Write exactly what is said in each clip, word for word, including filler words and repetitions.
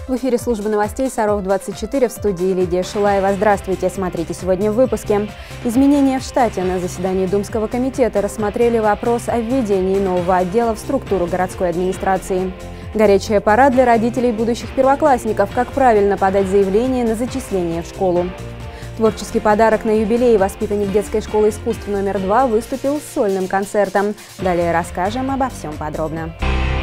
В эфире службы новостей Саров двадцать четыре, в студии Лидия Шулаева. Здравствуйте, смотрите сегодня в выпуске. Изменения в штате. На заседании Думского комитета рассмотрели вопрос о введении нового отдела в структуру городской администрации. Горячая пора для родителей будущих первоклассников. Как правильно подать заявление на зачисление в школу. Творческий подарок на юбилей. Воспитанник детской школы искусств номер два выступил с сольным концертом. Далее расскажем обо всем подробно.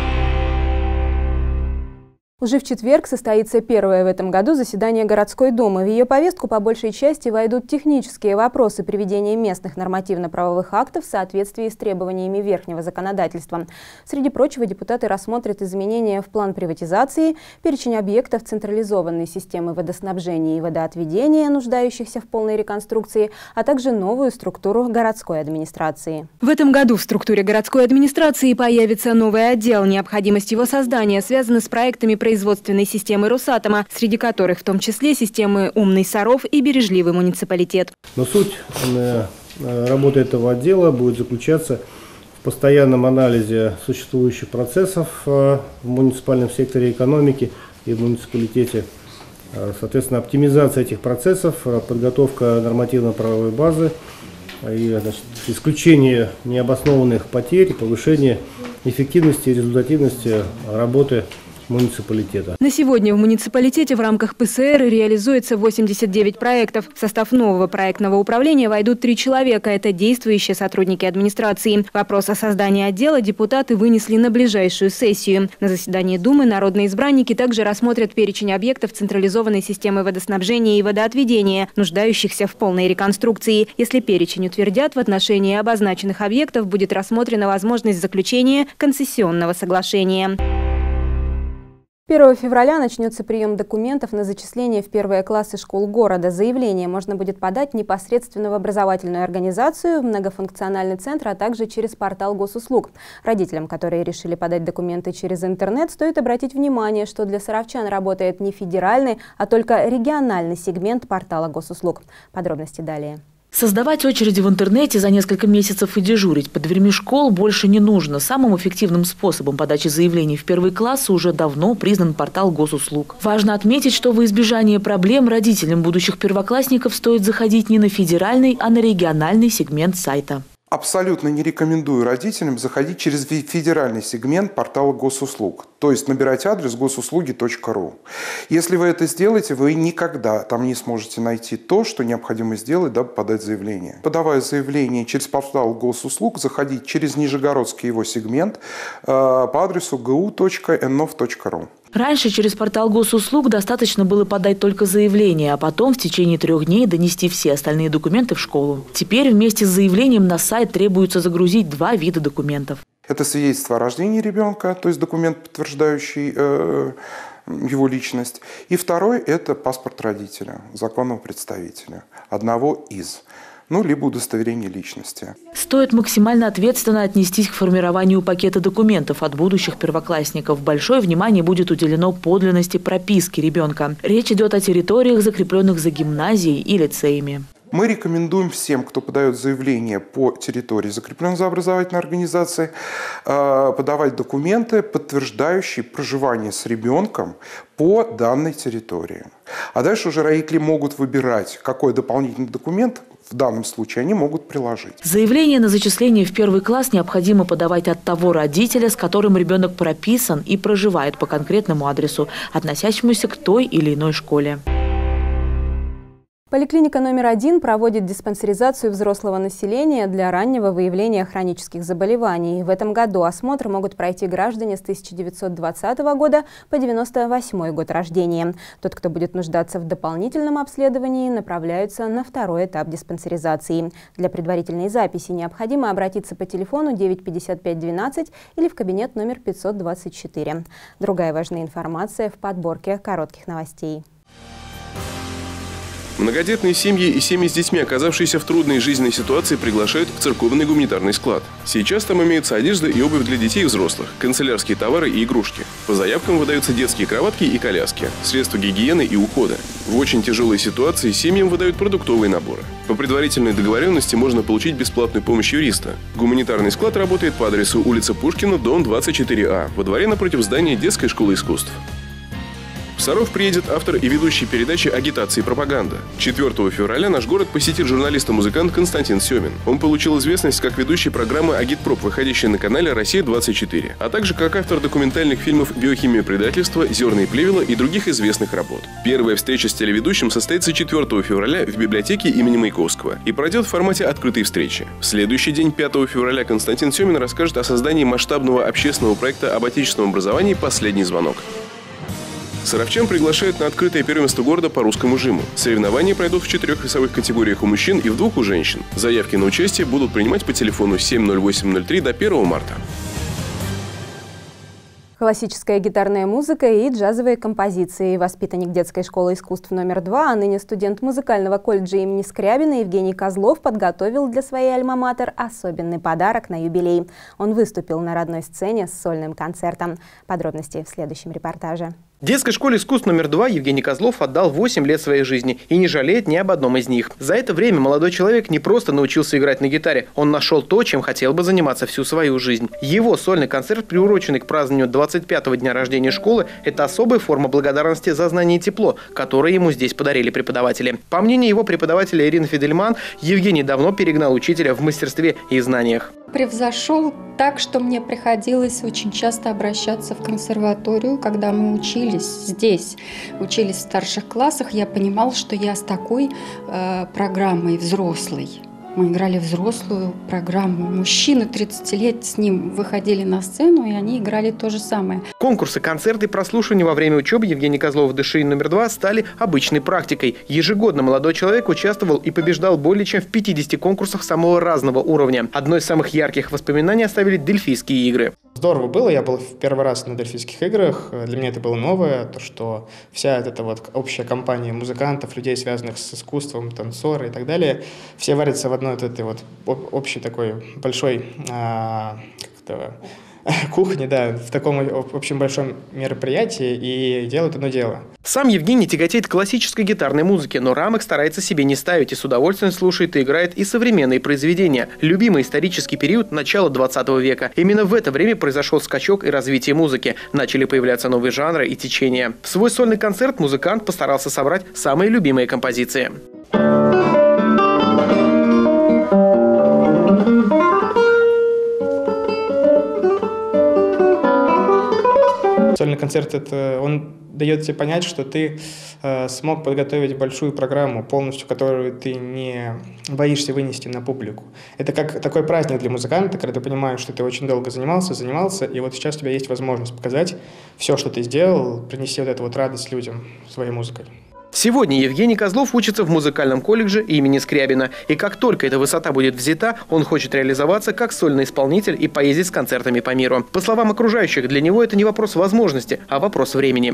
Уже в четверг состоится первое в этом году заседание городской думы. В ее повестку по большей части войдут технические вопросы приведения местных нормативно-правовых актов в соответствии с требованиями верхнего законодательства. Среди прочего, депутаты рассмотрят изменения в план приватизации, перечень объектов централизованной системы водоснабжения и водоотведения, нуждающихся в полной реконструкции, а также новую структуру городской администрации. В этом году в структуре городской администрации появится новый отдел. Необходимость его создания связана с проектами производственной системы Росатома, среди которых в том числе системы «Умный Саров» и «Бережливый муниципалитет». Но суть работы этого отдела будет заключаться в постоянном анализе существующих процессов в муниципальном секторе экономики и в муниципалитете. Соответственно, оптимизация этих процессов, подготовка нормативно-правовой базы и, значит, исключение необоснованных потерь, повышение эффективности и результативности работы муниципалитета. На сегодня в муниципалитете в рамках ПСР реализуется восемьдесят девять проектов. В состав нового проектного управления войдут три человека. Это действующие сотрудники администрации. Вопрос о создании отдела депутаты вынесли на ближайшую сессию. На заседании Думы народные избранники также рассмотрят перечень объектов централизованной системы водоснабжения и водоотведения, нуждающихся в полной реконструкции. Если перечень утвердят, в отношении обозначенных объектов будет рассмотрена возможность заключения концессионного соглашения. первого февраля начнется прием документов на зачисление в первые классы школ города. Заявление можно будет подать непосредственно в образовательную организацию, в многофункциональный центр, а также через портал госуслуг. Родителям, которые решили подать документы через интернет, стоит обратить внимание, что для саровчан работает не федеральный, а только региональный сегмент портала госуслуг. Подробности далее. Создавать очереди в интернете за несколько месяцев и дежурить под дверьми школ больше не нужно. Самым эффективным способом подачи заявлений в первые классы уже давно признан портал госуслуг. Важно отметить, что во избежание проблем родителям будущих первоклассников стоит заходить не на федеральный, а на региональный сегмент сайта. Абсолютно не рекомендую родителям заходить через федеральный сегмент портала госуслуг, то есть набирать адрес госуслуги точка ру. Если вы это сделаете, вы никогда там не сможете найти то, что необходимо сделать, дабы подать заявление. Подавая заявление через портал госуслуг, заходить через нижегородский его сегмент э, по адресу гэ у точка эн о в точка ру. Раньше через портал госуслуг достаточно было подать только заявление, а потом в течение трех дней донести все остальные документы в школу. Теперь вместе с заявлением на сайт требуется загрузить два вида документов. Это свидетельство о рождении ребенка, то есть документ, подтверждающий э, его личность. И второй – это паспорт родителя, законного представителя, одного из. Ну, либо удостоверение личности. Стоит максимально ответственно отнестись к формированию пакета документов от будущих первоклассников. Большое внимание будет уделено подлинности прописки ребенка. Речь идет о территориях, закрепленных за гимназией и лицеями. Мы рекомендуем всем, кто подает заявление по территории, закрепленной за образовательной организацией, подавать документы, подтверждающие проживание с ребенком по данной территории. А дальше уже родители могут выбирать, какой дополнительный документ в данном случае они могут приложить. Заявление на зачисление в первый класс необходимо подавать от того родителя, с которым ребенок прописан и проживает по конкретному адресу, относящемуся к той или иной школе. Поликлиника номер один проводит диспансеризацию взрослого населения для раннего выявления хронических заболеваний. В этом году осмотр могут пройти граждане с тысяча девятьсот двадцатого года по девяносто восьмой год рождения. Тот, кто будет нуждаться в дополнительном обследовании, направляются на второй этап диспансеризации. Для предварительной записи необходимо обратиться по телефону девять пятьдесят пять двенадцать или в кабинет номер пятьсот двадцать четыре. Другая важная информация в подборке коротких новостей. Многодетные семьи и семьи с детьми, оказавшиеся в трудной жизненной ситуации, приглашают в церковный гуманитарный склад. Сейчас там имеются одежда и обувь для детей и взрослых, канцелярские товары и игрушки. По заявкам выдаются детские кроватки и коляски, средства гигиены и ухода. В очень тяжелой ситуации семьям выдают продуктовые наборы. По предварительной договоренности можно получить бесплатную помощь юриста. Гуманитарный склад работает по адресу улица Пушкина, дом двадцать четыре А, во дворе напротив здания детской школы искусств. В Саров приедет автор и ведущий передачи «Агитация и пропаганда». четвёртого февраля наш город посетит журналист и музыкант Константин Семин. Он получил известность как ведущий программы «Агитпроп», выходящей на канале «Россия-двадцать четыре», а также как автор документальных фильмов «Биохимия предательства», «Зерна и плевела» и других известных работ. Первая встреча с телеведущим состоится четвёртого февраля в библиотеке имени Маяковского и пройдет в формате открытой встречи. В следующий день, пятого февраля, Константин Семин расскажет о создании масштабного общественного проекта об отечественном образовании «Последний звонок». Саровчан приглашают на открытое первенство города по русскому жиму. Соревнования пройдут в четырех весовых категориях у мужчин и в двух у женщин. Заявки на участие будут принимать по телефону семь ноль восемь ноль три до первого марта. Классическая гитарная музыка и джазовые композиции. Воспитанник детской школы искусств номер два, а ныне студент музыкального колледжа имени Скрябина Евгений Козлов подготовил для своей альма-матер особенный подарок на юбилей. Он выступил на родной сцене с сольным концертом. Подробности в следующем репортаже. Детской школе искусств номер два Евгений Козлов отдал восемь лет своей жизни и не жалеет ни об одном из них. За это время молодой человек не просто научился играть на гитаре, он нашел то, чем хотел бы заниматься всю свою жизнь. Его сольный концерт, приуроченный к празднованию двадцать пятого дня рождения школы, это особая форма благодарности за знание и тепло, которое ему здесь подарили преподаватели. По мнению его преподавателя Ирины Фидельман, Евгений давно перегнал учителя в мастерстве и знаниях. Превзошел так, что мне приходилось очень часто обращаться в консерваторию, когда мы учились здесь, учились в старших классах, я понимал, что я с такой э, программой взрослой. Мы играли взрослую программу. Мужчины тридцати лет с ним выходили на сцену, и они играли то же самое. Конкурсы, концерты и прослушивания во время учебы Евгения Козлова в ДШИ номер два стали обычной практикой. Ежегодно молодой человек участвовал и побеждал более чем в пятидесяти конкурсах самого разного уровня. Одно из самых ярких воспоминаний оставили Дельфийские игры. Здорово было, я был в первый раз на Дельфийских играх, для меня это было новое, то, что вся эта вот общая компания музыкантов, людей, связанных с искусством, танцоры и так далее, все варятся в одной вот этой вот общей такой большой а, как-то, кухне, да, в таком общем большом мероприятии и делают одно дело. Сам Евгений тяготеет к классической гитарной музыке, но рамок старается себе не ставить и с удовольствием слушает и играет и современные произведения. Любимый исторический период – начало двадцатого века. Именно в это время произошел скачок и развитие музыки. Начали появляться новые жанры и течения. В свой сольный концерт музыкант постарался собрать самые любимые композиции. Сольный концерт, это, он дает тебе понять, что ты э, смог подготовить большую программу, полностью которую ты не боишься вынести на публику. Это как такой праздник для музыканта, когда ты понимаешь, что ты очень долго занимался, занимался, и вот сейчас у тебя есть возможность показать все, что ты сделал, принести вот эту вот радость людям своей музыкой. Сегодня Евгений Козлов учится в музыкальном колледже имени Скрябина. И как только эта высота будет взята, он хочет реализоваться как сольный исполнитель и поездить с концертами по миру. По словам окружающих, для него это не вопрос возможности, а вопрос времени.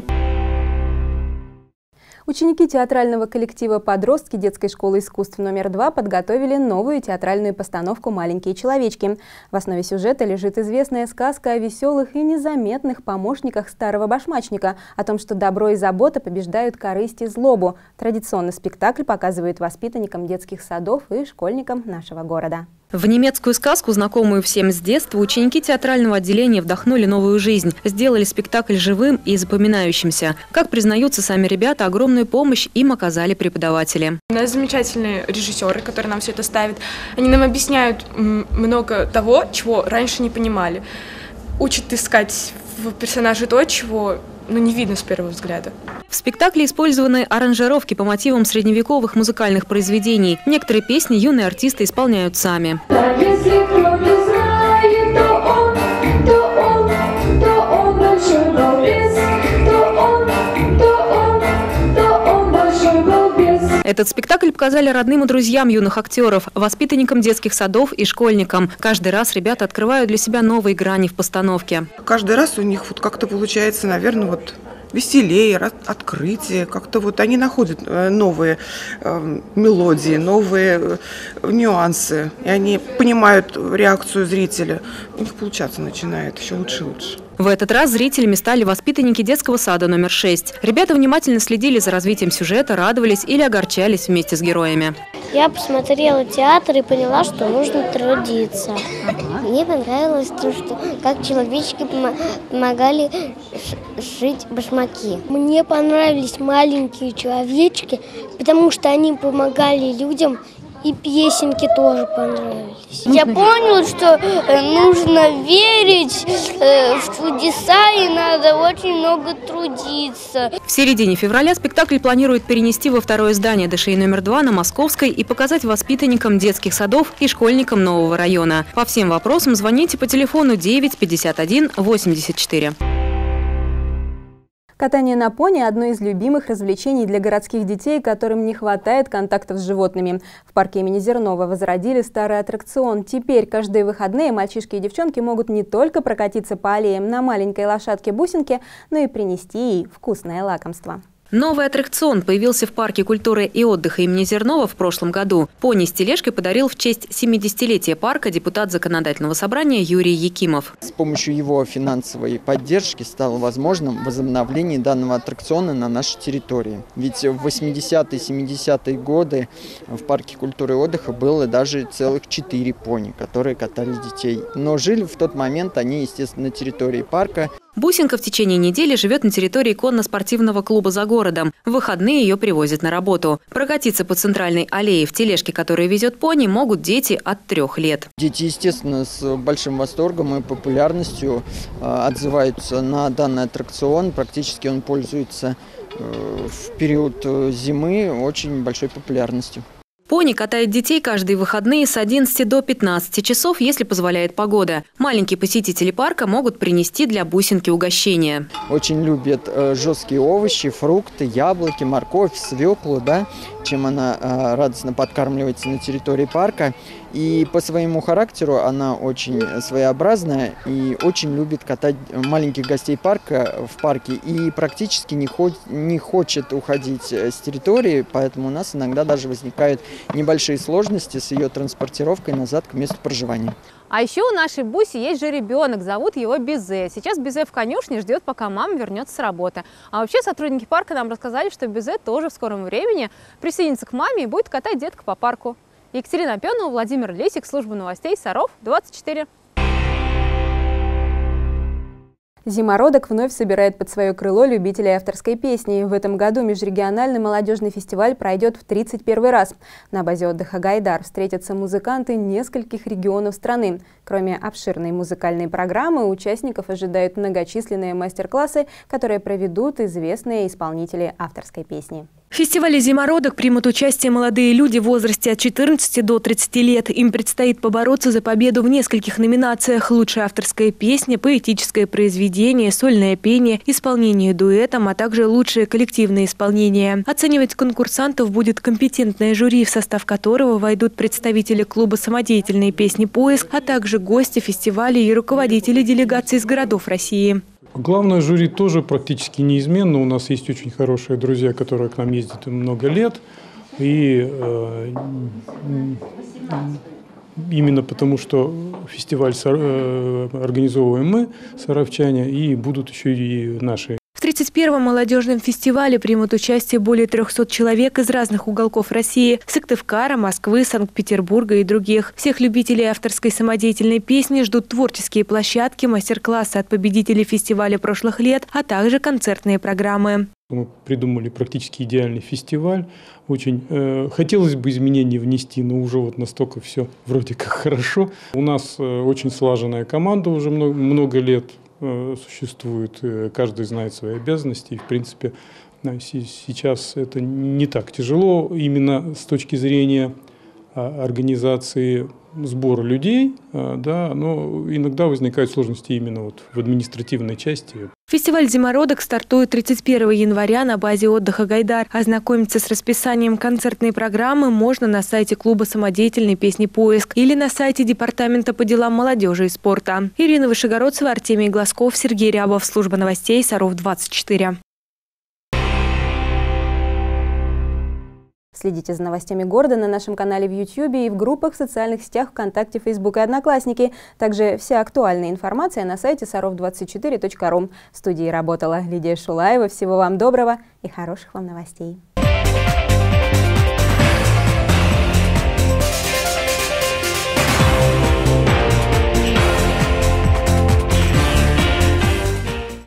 Ученики театрального коллектива «Подростки» детской школы искусств номер два подготовили новую театральную постановку «Маленькие человечки». В основе сюжета лежит известная сказка о веселых и незаметных помощниках старого башмачника, о том, что добро и забота побеждают корысть и злобу. Традиционный спектакль показывают воспитанникам детских садов и школьникам нашего города. В немецкую сказку, знакомую всем с детства, ученики театрального отделения вдохнули новую жизнь, сделали спектакль живым и запоминающимся. Как признаются сами ребята, огромную помощь им оказали преподаватели. У нас замечательные режиссеры, которые нам все это ставят. Они нам объясняют много того, чего раньше не понимали. Учат искать в персонаже то, чего ну, не видно с первого взгляда. В спектакле использованы аранжировки по мотивам средневековых музыкальных произведений. Некоторые песни юные артисты исполняют сами. А если кто не знает, то он, то он, то он большой балбес, то он, то он, то он большой балбес. Этот спектакль показали родным и друзьям юных актеров, воспитанникам детских садов и школьникам. Каждый раз ребята открывают для себя новые грани в постановке. Каждый раз у них вот как-то получается, наверное, вот веселее, открытие, как-то вот они находят новые э, мелодии, новые э, нюансы, и они понимают реакцию зрителя. У них получаться начинает еще лучше и лучше. В этот раз зрителями стали воспитанники детского сада номер шесть. Ребята внимательно следили за развитием сюжета, радовались или огорчались вместе с героями. Я посмотрела театр и поняла, что нужно трудиться. Ага. Мне понравилось то, что как человечки помогали шить башмаки. Мне понравились маленькие человечки, потому что они помогали людям, и песенки тоже понравились. Я понял, что нужно верить в чудеса и надо очень много трудиться. В середине февраля спектакль планируют перенести во второе здание ДШИ номер два на Московской и показать воспитанникам детских садов и школьникам нового района. По всем вопросам звоните по телефону девять пятьдесят один восемьдесят четыре. Катание на пони – одно из любимых развлечений для городских детей, которым не хватает контактов с животными. В парке имени Зернова возродили старый аттракцион. Теперь каждые выходные мальчишки и девчонки могут не только прокатиться по аллеям на маленькой лошадке-бусинке, но и принести ей вкусное лакомство. Новый аттракцион появился в парке культуры и отдыха имени Зернова в прошлом году. Пони с тележкой подарил в честь семидесятилетия парка депутат Законодательного собрания Юрий Якимов. С помощью его финансовой поддержки стало возможным возобновление данного аттракциона на нашей территории. Ведь в восьмидесятые и семидесятые годы в парке культуры и отдыха было даже целых четыре пони, которые катали детей. Но жили в тот момент они, естественно, на территории парка. Бусинка в течение недели живет на территории конно-спортивного клуба за городом. В выходные ее привозят на работу. Прокатиться по центральной аллее в тележке, которая везет пони, могут дети от трех лет. Дети, естественно, с большим восторгом и популярностью отзываются на данный аттракцион. Практически он пользуется в период зимы очень большой популярностью. Пони катает детей каждые выходные с одиннадцати до пятнадцати часов, если позволяет погода. Маленькие посетители парка могут принести для бусинки угощения. Очень любят жесткие овощи, фрукты, яблоки, морковь, свеклу, да, чем она радостно подкармливается на территории парка. И по своему характеру она очень своеобразная и очень любит катать маленьких гостей парка в парке и практически не, хо- не хочет уходить с территории, поэтому у нас иногда даже возникают небольшие сложности с ее транспортировкой назад к месту проживания. А еще у нашей Буси есть жеребенок, зовут его Безе. Сейчас Безе в конюшне ждет, пока мама вернется с работы. А вообще сотрудники парка нам рассказали, что Безе тоже в скором времени присоединится к маме и будет катать деток по парку. Екатерина Опенова, Владимир Лесик, служба новостей, Саров, двадцать четыре. Зимородок вновь собирает под свое крыло любителей авторской песни. В этом году межрегиональный молодежный фестиваль пройдет в тридцать первый раз. На базе отдыха «Гайдар» встретятся музыканты нескольких регионов страны. Кроме обширной музыкальной программы, участников ожидают многочисленные мастер-классы, которые проведут известные исполнители авторской песни. В фестивале «Зимородок» примут участие молодые люди в возрасте от четырнадцати до тридцати лет. Им предстоит побороться за победу в нескольких номинациях: лучшая авторская песня, поэтическое произведение, сольное пение, исполнение дуэтом, а также лучшее коллективное исполнение. Оценивать конкурсантов будет компетентное жюри, в состав которого войдут представители клуба самодеятельной песни «Поиск», а также гости фестиваля и руководители делегаций из городов России. Главное жюри тоже практически неизменно. У нас есть очень хорошие друзья, которые к нам ездят много лет. И э, именно потому, что фестиваль э, организовываем мы, саровчане, и будут еще и наши. В тридцать первом молодежном фестивале примут участие более трёхсот человек из разных уголков России – Сыктывкара, Москвы, Санкт-Петербурга и других. Всех любителей авторской самодеятельной песни ждут творческие площадки, мастер-классы от победителей фестиваля прошлых лет, а также концертные программы. Мы придумали практически идеальный фестиваль. Очень э, хотелось бы изменения внести, но уже вот настолько все вроде как хорошо. У нас э, очень слаженная команда уже много, много лет. Существует, каждый знает свои обязанности, и, в принципе, сейчас это не так тяжело именно с точки зрения организации сбора людей, да, но иногда возникают сложности именно вот в административной части. Фестиваль «Зимородок» стартует тридцать первого января на базе отдыха «Гайдар». Ознакомиться с расписанием концертной программы можно на сайте клуба самодеятельной песни «Поиск» или на сайте Департамента по делам молодежи и спорта. Ирина Вышегородцева, Артемий Глазков, Сергей Рябов, служба новостей, Саров, двадцать четыре. Следите за новостями города на нашем канале в Ютьюбе и в группах в социальных сетях ВКонтакте, Фейсбук и Одноклассники. Также вся актуальная информация на сайте саров двадцать четыре точка ру. В студии работала Лидия Шулаева. Всего вам доброго и хороших вам новостей.